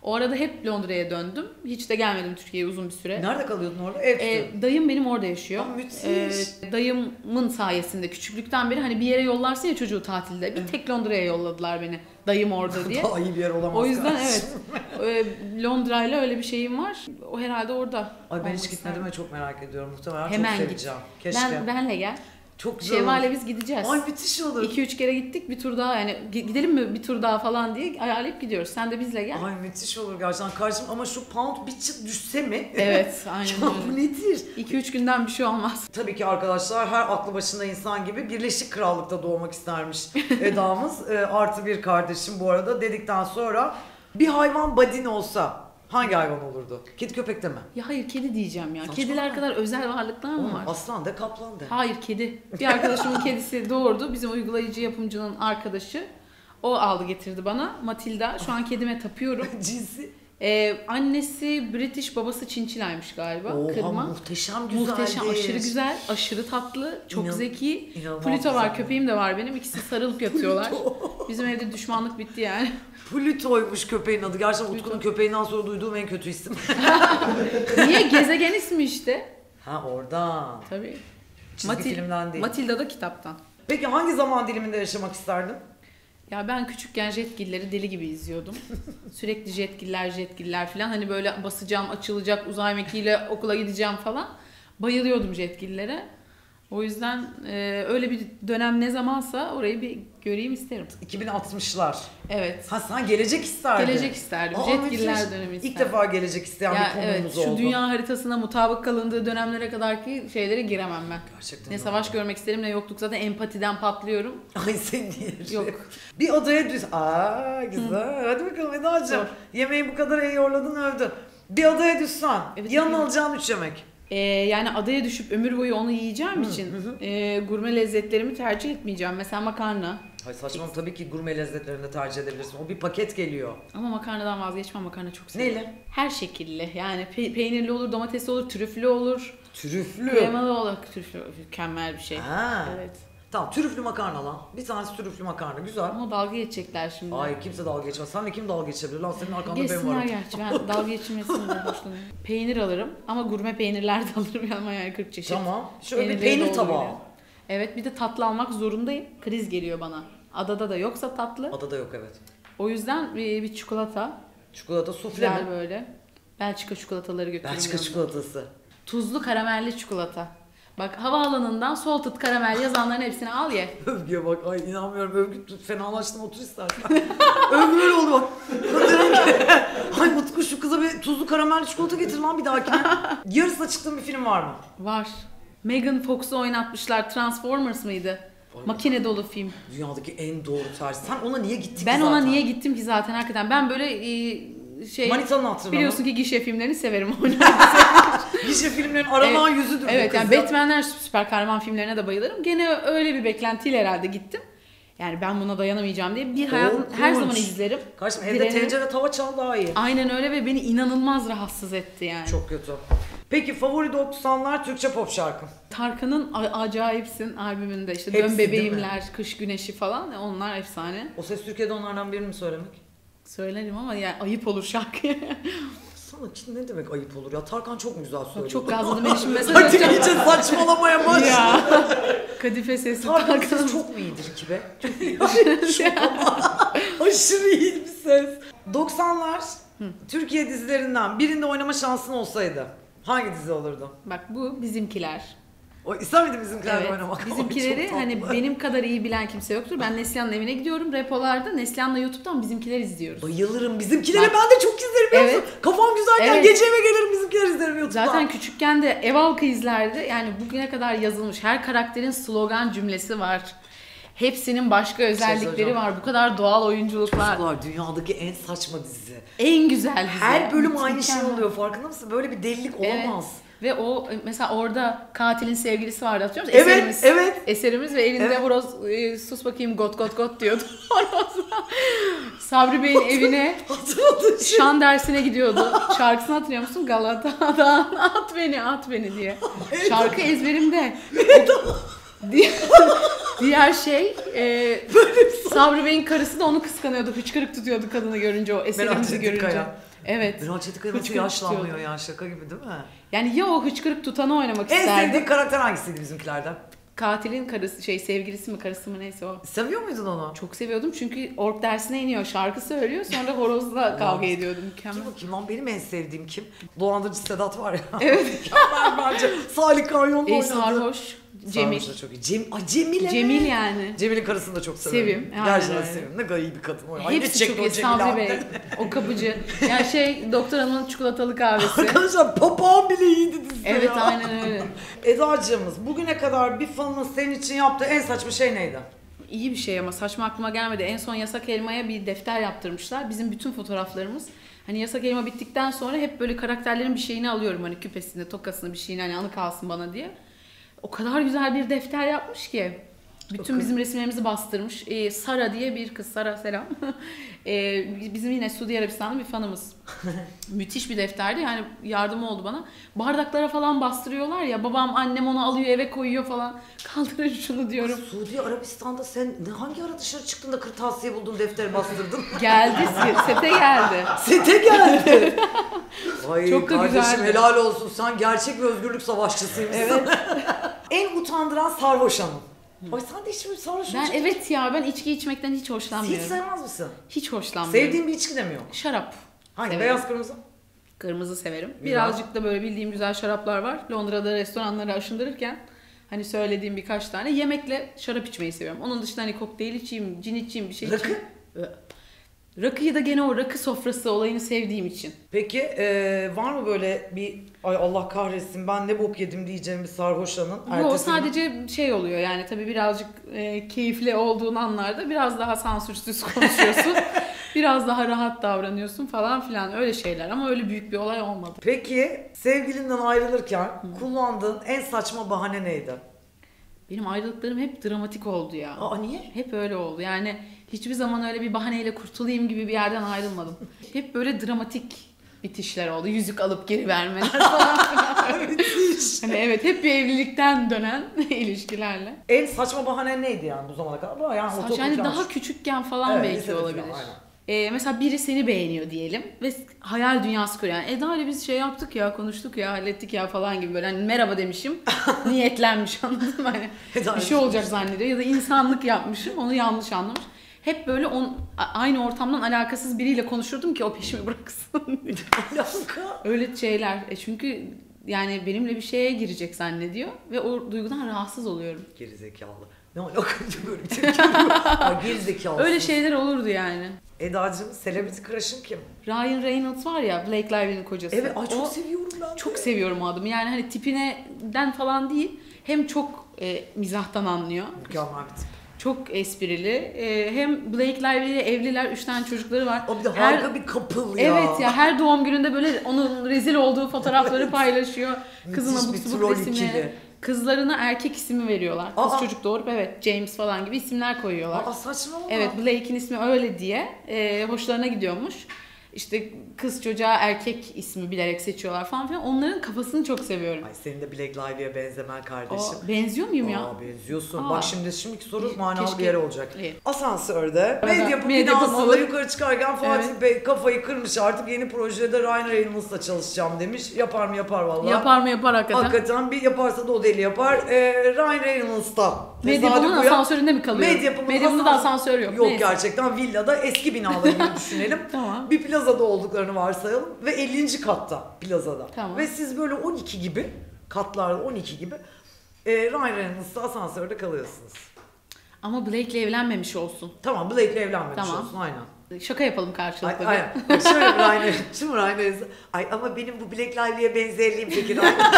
O arada hep Londra'ya döndüm. Hiç de gelmedim Türkiye'ye uzun bir süre. Nerede kalıyordun orada? Ev tutuyordun. Ee, dayım benim orada yaşıyor. Aa, müthiş. Ee, dayımın sayesinde küçüklükten beri hani bir yere yollarsın ya çocuğu tatilde. Bir tek Londra'ya yolladılar beni. Dayım orada diye. Daha iyi bir yer olamaz. O yüzden kardeşim. evet. e, Londra'yla öyle bir şeyim var. O herhalde orada. Ay ben olmak hiç gitmedim isterdim. ve çok merak ediyorum. Muhtemelen Hemen çok git. seveceğim. Keşke. Ben, benle gel. Çok güzel olur. Şevval'le biz gideceğiz. Ay müthiş olur. iki üç kere gittik bir tur daha yani gidelim mi bir tur daha falan diye ayarlayıp gidiyoruz. Sen de bizle gel. Ay müthiş olur gerçekten kardeşim ama şu pound bir çıt düşse mi? Evet aynen Ya bu öyle. nedir? iki üç günden bir şey olmaz. Tabii ki arkadaşlar her aklı başında insan gibi Birleşik Krallık'ta doğmak istermiş Eda'mız. E, artı bir kardeşim bu arada dedikten sonra bir hayvan badin olsa hangi hayvan olurdu? Kedi köpek de mi? Ya hayır kedi diyeceğim ya. Saçma Kediler mı? kadar özel varlıklar mı Oğlum, var? aslan de kaplan de. Hayır kedi. Bir arkadaşımın kedisi doğurdu. Bizim uygulayıcı yapımcının arkadaşı. O aldı getirdi bana. Matilda. Şu an kedime tapıyorum. Cinsi. Ee, annesi British, babası Çinçilaymış galiba. Oha Kırma. muhteşem güzeldir. Muhteşem, aşırı güzel, aşırı tatlı, çok İnan- zeki. inanılmaz Pluto var, güzel. köpeğim de var benim. İkisi sarılıp yatıyorlar. Bizim evde düşmanlık bitti yani. Pluto'ymuş köpeğin adı. Gerçekten Pluto. Utku'nun köpeğinden sonra duyduğum en kötü isim. Niye? Gezegen ismi işte. Ha oradan. Tabii. Çizgi filmden değil. Matilda da kitaptan. Peki hangi zaman diliminde yaşamak isterdin? Ya ben küçükken Jetgiller'i deli gibi izliyordum. Sürekli Jetgiller, Jetgiller falan. Hani böyle basacağım, açılacak, uzay mekiğiyle okula gideceğim falan. Bayılıyordum Jetgiller'e. O yüzden e, öyle bir dönem ne zamansa orayı bir göreyim isterim. iki bin altmışlar. Evet. Ha sen gelecek isterdin. Gelecek isterdim. Aa, Jetgiller müthiş. dönemi isterdim. İlk defa gelecek isteyen Ya bir evet, konuğumuz şu oldu. dünya haritasına mutabık kalındığı dönemlere kadarki şeylere giremem ben. Gerçekten Ne öyle. savaş görmek isterim ne yokluk. Zaten empatiden patlıyorum. Ay sen niye? Yok. Bir adaya düz. Aa güzel. Hadi bakalım Eda'cığım. Zor. Yemeği bu kadar iyi yorladın övdün. Bir adaya düşsen. Evet, yanına evet. alacağın üç yemek. Ee, yani adaya düşüp ömür boyu onu yiyeceğim için e, gurme lezzetlerimi tercih etmeyeceğim. Mesela makarna. Hay saçma tabii ki gurme lezzetlerini de tercih edebilirsin. O bir paket geliyor. Ama makarnadan vazgeçmem. Makarna çok seviyorum. Neyle? Her şekilli. Yani pe- peynirli olur, domatesli olur, trüflü olur. Trüflü. Kremalı olur. Trüflü mükemmel bir şey. Ha. Evet. Tamam trüflü makarna lan. Bir tanesi trüflü makarna güzel. Ama dalga geçecekler şimdi. Ay kimse dalga geçmez. Senle kim dalga geçebilir lan? Senin arkanda ben Geçsinler varım. gerçi. Ben dalga geçilmesinden de hoşlanıyorum. Peynir alırım ama gurme peynirler de alırım. Yani, yani kırk çeşit. Tamam. Şöyle bir Peynirleri peynir de olur tabağı. böyle. Evet bir de tatlı almak zorundayım. Kriz geliyor bana. Adada da yoksa tatlı. Adada yok evet. O yüzden bir, bir çikolata. Çikolata sufle Güzel mi? böyle. Belçika çikolataları götürüyorum. Belçika çikolatası. Tuzlu karamelli çikolata. Bak havaalanından salted karamel yazanların hepsini al ye. Övgüye bak. Ay inanmıyorum. Övgü fenalaştım otur istersen. Övgü böyle oldu bak. Diyorum ki, ay Utku şu kıza bir tuzlu karamelli çikolata getir lan bir dahakine. Yarısına çıktığın bir film var mı? Var. Megan Fox'u oynatmışlar. Transformers mıydı? Makine dolu film. Dünyadaki en doğru tercih. Sen ona niye gittin Ben ki ona zaten? niye gittim ki zaten hakikaten. Ben böyle e, şey Manitanın hatırına biliyorsun mı? ki gişe filmlerini severim. Gişe filmlerin aranan yüzüdür bu Evet kız yani ya. Batman'ler süper kahraman filmlerine de bayılırım. Gene öyle bir beklentiyle herhalde gittim. Yani ben buna dayanamayacağım diye bir hayatım her zaman Korkunç. izlerim. Kardeşim evde Direnim. tencere tava çal daha iyi. Aynen öyle ve beni inanılmaz rahatsız etti yani. Çok kötü. Peki favori doksanlar Türkçe pop şarkı? Tarkan'ın A- Acayipsin albümünde işte Hepsi Dön değil Bebeğimler, Kış Güneşi falan onlar efsane. O Ses Türkiye'de onlardan birini mi söylemek? Söylerim ama yani ayıp olur şarkıya. Sana ki ne demek ayıp olur ya? Tarkan çok mu güzel söylüyor? Çok gazladı beni şimdi mesaj Hadi atacağım. iyice saçmalamaya başladı. Ya. Kadife sesli Tarkan'ın Tarkan. sesi çok mu iyidir ki be? Çok iyi. Çok ama aşırı iyi bir ses. doksanlar Türkiye dizilerinden birinde oynama şansın olsaydı hangi dizi olurdu? Bak bu bizimkiler. O ister miydin bizimkilerle Evet. oynamak? Ay, Bizimkileri çok hani tatlı. benim kadar iyi bilen kimse yoktur. Ben Neslihan'ın evine gidiyorum repolarda. Neslihan'la YouTube'dan bizimkiler izliyoruz. Bayılırım. Bizimkileri Bak- ben de çok izlerim. biliyor musun? Evet. Kafam güzelken Evet. gece eve gelirim bizimkiler izlerim YouTube'dan. Zaten küçükken de ev halkı izlerdi. Yani bugüne kadar yazılmış her karakterin slogan cümlesi var. Hepsinin başka özellikleri söyleyeceğim. var. Bu kadar doğal oyunculuklar. Çocuklar dünyadaki en saçma dizi. En güzel dizi. Her bölüm aynı şey Mükemmel. oluyor farkında mısın? Böyle bir delilik Evet. olamaz. Ve o mesela orada katilin sevgilisi vardı hatırlıyor musun? Evet, Eserimiz. evet. Eserimiz ve elinde Evet. horoz e, sus bakayım got got got diyordu. Horozla. Sabri Bey'in evine Hatırladın şey. şan dersine gidiyordu. Şarkısını hatırlıyor musun? Galata'dan at beni at beni diye. Şarkı ezberimde. Di- Diğer şey e, Sabri Bey'in karısı da onu kıskanıyordu. Hıçkırık tutuyordu kadını görünce o eserimizi Merak görünce. Kaya. Evet. Ünal Çetinkaya nasıl Hıçkırık yaşlanmıyor tutuyordu. ya, şaka gibi değil mi? Yani ya o hıçkırık tutanı oynamak En isterdim. sevdiğin karakter hangisiydi bizimkilerden? Katilin karısı şey sevgilisi mi karısı mı neyse o. Seviyor muydun onu? Çok seviyordum çünkü ork dersine iniyor, şarkı söylüyor, sonra horozla kavga ediyordum. Kim Mükemmel. bakayım lan, benim en sevdiğim kim? Dolandırıcı Sedat var ya. Evet. Mükemmel bence. Salih Kanyon'da E, oynadı. sarhoş, Cemil. Sarhoş da çok iyi. Cem, Ay, Cemil, Cemil evet. yani. Cemil'in karısını da çok severim. Sevim, aynen Gerçekten öyle. sevim. Ne kadar iyi bir kadın. Ay, ne Hepsi çekti çok o iyi. Cemil Sabri abi. Bey, o kapıcı. Yani şey, Doktor Hanım'ın çikolatalı kahvesi. Arkadaşlar papağan bile iyiydi dizide Evet, ya. aynen öyle. Eda'cığımız, bugüne kadar bir fanın senin için yaptığı en saçma şey neydi? İyi bir şey ama saçma aklıma gelmedi. En son Yasak Elma'ya bir defter yaptırmışlar. Bizim bütün fotoğraflarımız. Hani Yasak Elma bittikten sonra hep böyle karakterlerin bir şeyini alıyorum. Hani küpesini, tokasını, bir şeyini, hani anı kalsın bana diye. O kadar güzel bir defter yapmış ki. Bütün bizim resimlerimizi bastırmış. Ee, Sara diye bir kız. Sara selam. ee, bizim yine Suudi Arabistan'ın bir fanımız. Müthiş bir defterdi. Yani yardımı oldu bana. Bardaklara falan bastırıyorlar ya. Babam, annem onu alıyor eve koyuyor falan. Kaldırın şunu diyorum. Suudi Arabistan'da sen ne- hangi ara dışarı çıktın da kırtasiye buldun, defteri bastırdın? Geldi, sete geldi. Sete geldi. Ay Çok da kardeşim güzeldi. helal olsun, sen gerçek bir özgürlük savaşçısıymışsın. Evet. En utandıran sarhoş hanım. Ay sen de hiç mi sarhoş Ben olacaksın? evet ya, ben içki içmekten hiç Hiç hoşlanmıyorum. sevmez misin? Hiç hoşlanmıyorum. Sevdiğin bir içki de mi yok? Şarap. Hangi? Severim. Beyaz kırmızı? Kırmızı severim. Güzel. Birazcık da böyle bildiğim güzel şaraplar var. Londra'da restoranları aşındırırken hani söylediğim birkaç tane yemekle şarap içmeyi seviyorum. Onun dışında hani kokteyl içeyim, cin içeyim, bir şey Rakı? içeyim. Rakıyı da gene o rakı sofrası olayını sevdiğim için. Peki eee, var mı böyle bir ay Allah kahretsin ben ne bok yedim diyeceğim bir sarhoş hanın? Yo, Ertesi gün- sadece şey oluyor yani tabii birazcık e, keyifli olduğun anlarda biraz daha sansürsüz konuşuyorsun. Biraz daha rahat davranıyorsun falan filan, öyle şeyler, ama öyle büyük bir olay olmadı. Peki sevgilinden ayrılırken kullandığın en saçma bahane neydi? Benim ayrılıklarım hep dramatik oldu ya. Aa niye? Hep öyle oldu. Yani hiçbir zaman öyle bir bahaneyle kurtulayım gibi bir yerden ayrılmadım. Hep böyle dramatik bitişler oldu. Yüzük alıp geri vermeler falan filan. Müthiş. Hani evet, hep bir evlilikten dönen ilişkilerle. En saçma bahane neydi yani bu zamana kadar? Bu yani Saç, ortaokul yani falan. daha küçükken falan Evet, belki lisede olabilir. falan, aynen. Ee, mesela biri seni beğeniyor diyelim ve hayal dünyası kuruyor. Yani Eda ile biz şey yaptık ya, konuştuk ya, hallettik ya falan gibi, böyle hani merhaba demişim, niyetlenmiş, anladın mı? Hani Eda bir şey olacak zannediyor ya da insanlık yapmışım, onu yanlış anlamış. Hep böyle on, aynı ortamdan alakasız biriyle konuşurdum ki o peşimi bıraksın diye. Alaka. Öyle şeyler. E çünkü yani benimle bir şeye girecek zannediyor ve o duygudan rahatsız oluyorum. Gerizekalı. Ne alaka böyle bir tepki? Ay gerizekalı. Öyle şeyler olurdu yani. Eda'cığım celebrity crush'ın kim? Ryan Reynolds var ya, Blake Lively'nin kocası. Evet ay çok O- seviyorum ben de. Çok seviyorum o adamı. Yani hani tipineden falan değil. Hem çok e, mizahtan anlıyor. Mükemmel bir tip. Çok esprili. E, hem Blake Lively ile evliler. Üç tane çocukları var. O bir de Her- harika bir couple ya. Evet ya, her doğum gününde böyle onun rezil olduğu fotoğrafları paylaşıyor. Kızına Müthiş abuk bir subuk troll resimleri. ikili. Kızlarına erkek ismi veriyorlar. Kız Aa. çocuk doğurup evet James falan gibi isimler koyuyorlar. Aa saçmalama. Evet, Blake'in ismi öyle diye e, hoşlarına gidiyormuş. İşte kız çocuğa erkek ismi bilerek seçiyorlar falan filan. Onların kafasını çok seviyorum. Ay senin de Black Lively'e benzemen kardeşim. Aa, benziyor muyum ya? Aa benziyorsun. Aa. Bak şimdi şimdiki soru manalı Keşke- bir yere olacak. İyi. Asansörde Arada medya Medyapı binasında olur. yukarı çıkarken Fatih Evet. Bey kafayı kırmış, artık yeni projede Ryan Reynolds'la çalışacağım demiş. Yapar mı yapar vallahi. Yapar mı yapar hakikaten. Hakikaten bir yaparsa da o deli yapar. Ee, Ryan Reynolds'ta. Medyapı'nın Tesadüf bu ya. asansöründe mi kalıyor? Medyapı'nın Medyapı'nda da asans- asansör yok. Yok Neyse. gerçekten villada eski binaları gibi düşünelim. Tamam. Bir plazada olduklarını varsayalım ve ellinci katta plazada. Tamam. Ve siz böyle on iki gibi katlarda on iki gibi e, Ryan Reynolds'ta asansörde kalıyorsunuz. Ama Blake'le evlenmemiş olsun. Tamam Blake'le evlenmemiş Tamam. olsun aynen. Şaka yapalım Ay, karşılıklı. aynen. Bak şöyle bir Ryan Reynolds. Şimdi Ryan Reynolds. Ay ama benim bu Black Lively'e benzerliğim peki.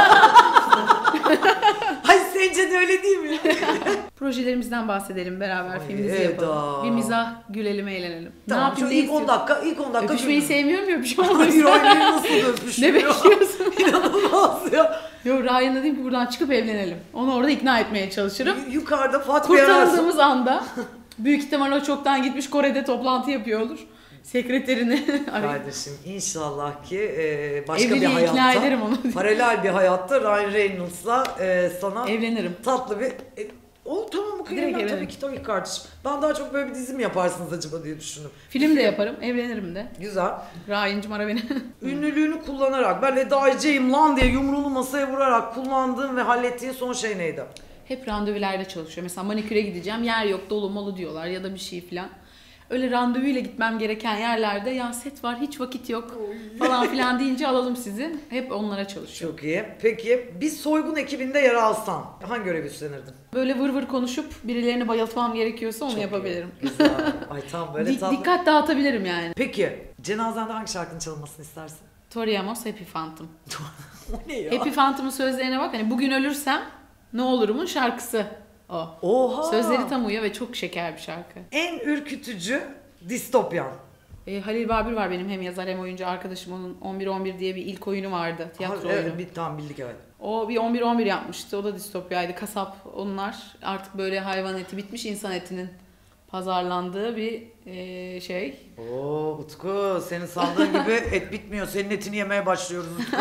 Ay sence de öyle değil mi? Projelerimizden bahsedelim beraber, Ay, filmimizi Eda. yapalım. Bir mizah, gülelim, eğlenelim. Tamam ne yapayım, şu ne ilk on istiyorsun? dakika, ilk on dakika. Öpüşmeyi bir- sevmiyorum ya, öpüşme Ay olursa. Ryan Reynolds da öpüşmüyor. Ne bekliyorsun? İnanılmaz ya. Yo, Ryan'a dedim ki buradan çıkıp evlenelim. Onu orada ikna etmeye çalışırım. Y- Yukarıda Fatih ararsın. Kurtarıldığımız anda büyük ihtimal o çoktan gitmiş Kore'de toplantı yapıyor olur. Sekreterini arayıp Kardeşim inşallah ki e, başka evliliğe bir ikna ederim hayatta, onu. paralel bir hayatta Ryan Reynolds'la e, sana Evlenirim. tatlı bir... E, O tamam okey Direkt tabii evlenelim. ki tabii ki kardeşim. Ben daha çok böyle bir dizi mi yaparsınız acaba diye düşündüm. Film de yaparım, evlenirim de. Güzel. Rayincim ara beni. Ünlülüğünü kullanarak ben Eda Ece'yim lan diye yumruğunu masaya vurarak kullandığın ve hallettiğin son şey neydi? Hep randevularda çalışıyor. Mesela maniküre gideceğim, yer yok, dolu molu diyorlar ya da bir şey falan. Öyle randevuyla gitmem gereken yerlerde ya set var, hiç vakit yok falan filan deyince alalım sizi. Hep onlara çalışıyor. Çok iyi. Peki bir soygun ekibinde yer alsan hangi görevi üstlenirdin? Böyle vır vır konuşup birilerini bayıltmam gerekiyorsa onu Çok yapabilirim. iyi. Güzel. Ay tam böyle Di- tatlı. dikkat dağıtabilirim yani. Peki cenazende hangi şarkının çalınmasını istersin? Tori Amos, Happy Phantom. O ne ya? Happy Phantom'ın sözlerine bak. Hani bugün ölürsem ne olurumun şarkısı o. Oha. Sözleri tam uyuyor ve çok şeker bir şarkı. En ürkütücü distopyan. E, Halil Babür var benim hem yazar hem oyuncu arkadaşım. Onun on bir on bir diye bir ilk oyunu vardı. Tiyatro Ha, oyunu. evet, bir, tamam bildik evet. O bir on bir on bir yapmıştı. O da distopyaydı. Kasap onlar. Artık böyle hayvan eti bitmiş insan etinin pazarlandığı bir e, şey. Oo Utku senin sandığın gibi et bitmiyor. Senin etini yemeye başlıyoruz Utku.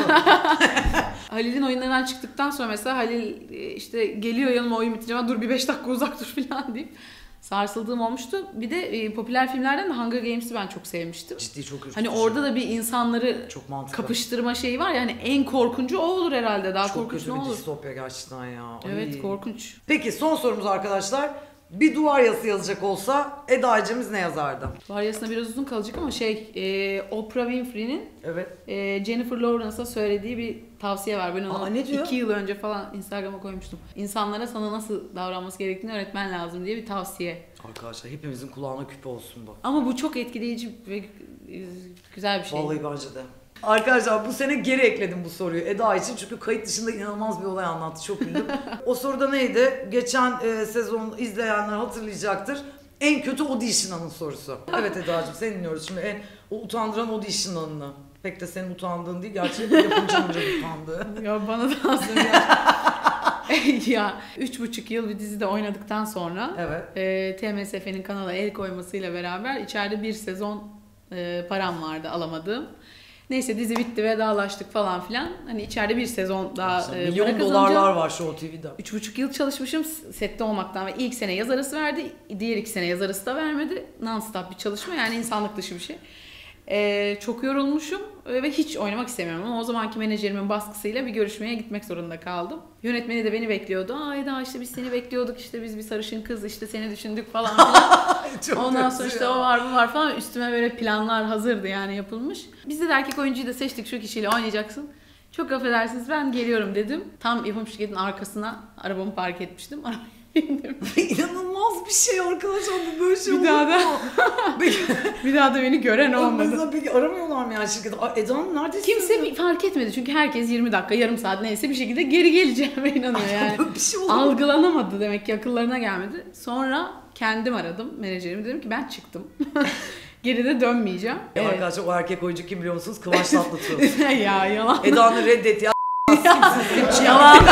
Halil'in oyunlarından çıktıktan sonra mesela Halil e, işte geliyor yanıma oyun bitireceğim. Dur bir beş dakika uzak dur falan deyip sarsıldığım olmuştu. Bir de e, popüler filmlerden de Hunger Games'i ben çok sevmiştim. Ciddi çok ürkütücü. Hani orada da bir insanları çok mantıklı. kapıştırma şeyi var ya hani en korkuncu o olur herhalde. Daha çok korkunç kötü ne bir olur? distopya gerçekten ya. Evet Ay. korkunç. Peki son sorumuz arkadaşlar. Bir duvar yazısı yazacak olsa Eda Ecemiz ne yazardı? Var yazısına biraz uzun kalacak ama şey e, Oprah Winfrey'nin Evet. e, Jennifer Lawrence'a söylediği bir tavsiye var. Ben onu Aa, ne diyor? iki yıl önce falan Instagram'a koymuştum. İnsanlara sana nasıl davranması gerektiğini öğretmen lazım diye bir tavsiye. Arkadaşlar hepimizin kulağına küpe olsun bak. Ama bu çok etkileyici ve e, güzel bir şey. Vallahi bence de. Arkadaşlar bu sene geri ekledim bu soruyu Eda için çünkü kayıt dışında inanılmaz bir olay anlattı çok güldüm. O soruda neydi? Geçen e, sezon izleyenler hatırlayacaktır. En kötü audition'ın sorusu. Evet Eda'cığım seni dinliyoruz şimdi en o utandıran audition'ını. Pek de senin utandığın değil gerçi yapımcının biraz utandığı. Ya bana da aslında ya üç buçuk yıl bir dizide oynadıktan sonra Evet. e, T M S F'nin kanala el koymasıyla beraber içeride bir sezon e, param vardı alamadığım. Neyse dizi bitti vedalaştık falan filan. Hani içeride bir sezon daha İşte e, milyon para dolarlar kazanacağım. var Show T V'de. Üç buçuk yıl çalışmışım sette olmaktan ve ilk sene yaz arası verdi. Diğer iki sene yaz arası da vermedi. Non-stop bir çalışma yani insanlık dışı bir şey. Ee, çok yorulmuşum ve hiç oynamak istemiyorum ama o zamanki menajerimin baskısıyla bir görüşmeye gitmek zorunda kaldım. Yönetmeni de beni bekliyordu. Aa Eda işte biz seni bekliyorduk işte biz bir sarışın kız işte seni düşündük falan filan. Ondan sonra işte o var bu var falan üstüme böyle planlar hazırdı yani yapılmış. Biz de erkek oyuncuyu da seçtik şu kişiyle oynayacaksın. Çok affedersiniz ben geliyorum dedim. Tam yapım şirketinin arkasına arabamı park etmiştim. Arabaya bindim. İnanılmaz bir şey arkadaşlar bu böyle şey Bir olur daha mu? da- Peki, Bir daha da beni gören olmadı. mesela peki aramıyorlar mı yani şirketi? Aa, Eda'nın neredesin? Kimse bir fark etmedi çünkü herkes yirmi dakika, yarım saat neyse bir şekilde geri geleceğime inanıyor yani. Böyle bir şey olur mu? Algılanamadı demek ki akıllarına gelmedi. Sonra kendim aradım menajerimi dedim ki ben çıktım. Geri de dönmeyeceğim. Ya Evet. Arkadaşlar o erkek oyuncu kim biliyor musunuz? Kıvanç Tatlıtuğ. ya yalan. Eda'nı reddet ya. yalan.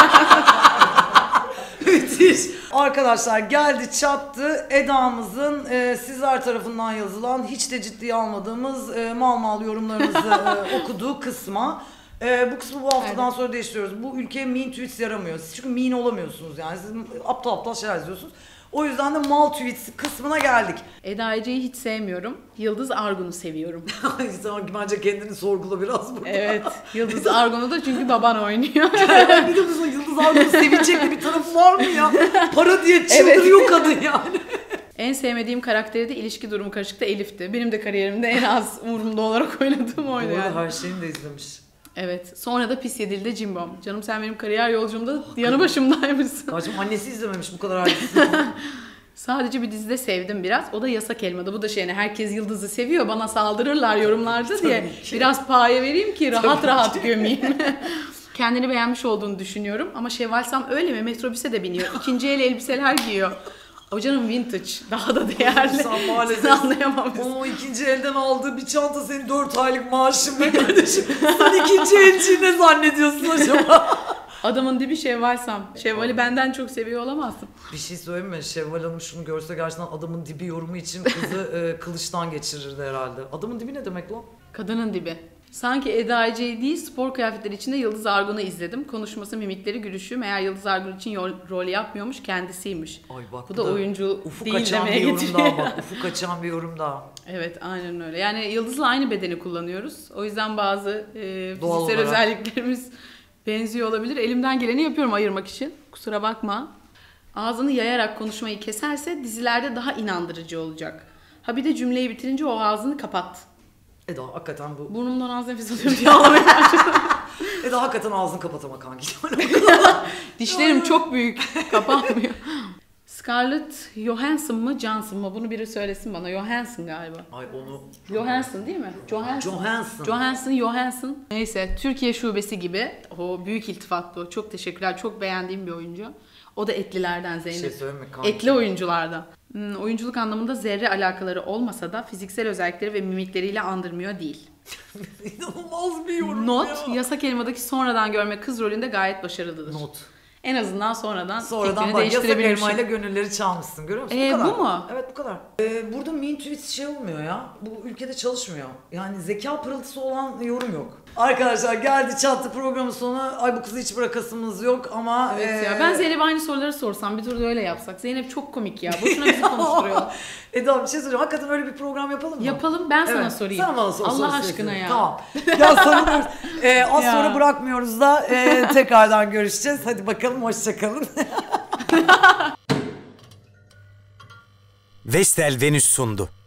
Müthiş. Arkadaşlar geldi çattı Eda'mızın e, sizler tarafından yazılan hiç de ciddiye almadığımız e, mal mal yorumlarınızı e, okuduğu kısma. E, bu kısmı bu haftadan Evet. sonra değiştiriyoruz. Bu ülkeye mean tweets yaramıyor. Siz çünkü mean olamıyorsunuz yani. Siz aptal aptal şeyler yazıyorsunuz. O yüzden de mal tweets kısmına geldik. Eda Ece'yi hiç sevmiyorum. Yıldız Argun'u seviyorum. Sanki bence kendini sorgula biraz burada. Evet. Yıldız Argun'u da çünkü baban oynuyor. Bir de bizim Yıldız Argun'u sevecek de bir tarafı var mı ya? Para diye çıldırıyor kadın yani. En sevmediğim karakteri de ilişki durumu karışıkta Elif'ti. Benim de kariyerimde en az umurumda olarak oynadığım Bu oydu arada yani. her şeyini de izlemiş. Evet. Sonra da Pis Yedil'de Cimbom. Canım sen benim kariyer yolculuğumda yanı başımdaymışsın. Bacım annesi izlememiş bu kadar ailesi. Sadece bir dizide sevdim biraz. O da Yasak Elma'da. Bu da şey yani herkes Yıldız'ı seviyor. Bana saldırırlar yorumlarda diye. Tabii ki. Biraz paye vereyim ki rahat Tabii rahat ki. gömeyim. Kendini beğenmiş olduğunu düşünüyorum. Ama Şevval Sam öyle mi? Metrobüse de biniyor. İkinci el elbiseler giyiyor. O canım vintage. Daha da değerli. Sen maalesef Siz anlayamamışsınız. onun o ikinci elden aldığı bir çanta senin dört aylık maaşın be kardeşim. Sen ikinci elciyi ne zannediyorsun acaba? Adamın dibi Şevval Sam. Şevval'i benden çok seviyor olamazsın. Bir şey söyleyeyim mi? Şevval Hanım şunu görse gerçekten adamın dibi yorumu için kızı e, kılıçtan geçirirdi herhalde. Adamın dibi ne demek lan? Kadının dibi. Sanki Eda Ece'yi değil, spor kıyafetleri içinde Yıldız Argun'u izledim. Konuşması, mimikleri, gülüşü meğer Yıldız Argun için yol- rol yapmıyormuş, kendisiymiş. Ay bak, bu da oyuncu ufuk değil açan demeye bir yorum getiriyor. daha bak. Ufuk açan bir yorum daha. Evet, aynen öyle. Yani Yıldız'la aynı bedeni kullanıyoruz. O yüzden bazı e, Doğal fiziksel olarak. özelliklerimiz benziyor olabilir. Elimden geleni yapıyorum ayırmak için. Kusura bakma. Ağzını yayarak konuşmayı keserse dizilerde daha inandırıcı olacak. Ha bir de cümleyi bitirince o ağzını kapat. Eda hakikaten bu. Burnumdan az nefes alıyorum diye ağlamaya başladım. Eda hakikaten ağzını kapatama kanki. Dişlerim çok büyük. Kapanmıyor. Scarlett Johansson mı Johansson mı? Bunu biri söylesin bana. Johansson galiba. Ay onu. Johansson değil mi? Johansson. Johansson. Johansson, Johansson. Neyse, Türkiye şubesi gibi. O büyük iltifat bu. Çok teşekkürler. Çok beğendiğim bir oyuncu. O da etlilerden Zeynep. Şey söyleyeyim mi kanki? Etli oyunculardan. Hmm, oyunculuk anlamında zerre alakaları olmasa da fiziksel özellikleri ve mimikleriyle andırmıyor değil. İnanılmaz bir yorum Not, ya. Yasak Elma'daki sonradan görme kız rolünde gayet başarılıdır. Not. En azından sonradan, Sonradan fikrini bak yasak değiştirebilmişim. elmayla gönülleri çalmışsın, görüyor musun? Ee, bu kadar. bu mu? Evet, bu kadar. Ee, burada mean tweet şey olmuyor ya. Bu ülkede çalışmıyor. Yani zeka pırıltısı olan yorum yok. Arkadaşlar geldi çattı programın sonu. Ay bu kızı hiç bırakasımız yok ama... Evet ee... ya, ben Zeynep'e aynı soruları sorsam bir turda öyle yapsak. Zeynep çok komik ya. Boşuna bizi konuşturuyor. Eda bir şey söyleyeceğim. Hakikaten öyle bir program yapalım mı? Yapalım, ben sana Evet, sorayım. sen bana sor. Allah sor, aşkına sor. ya. Tamam. Ya sanırım ee, az Ya. sonra bırakmıyoruz da ee, tekrardan görüşeceğiz. Hadi bakalım, hoşçakalın. Vestel Venüs sundu.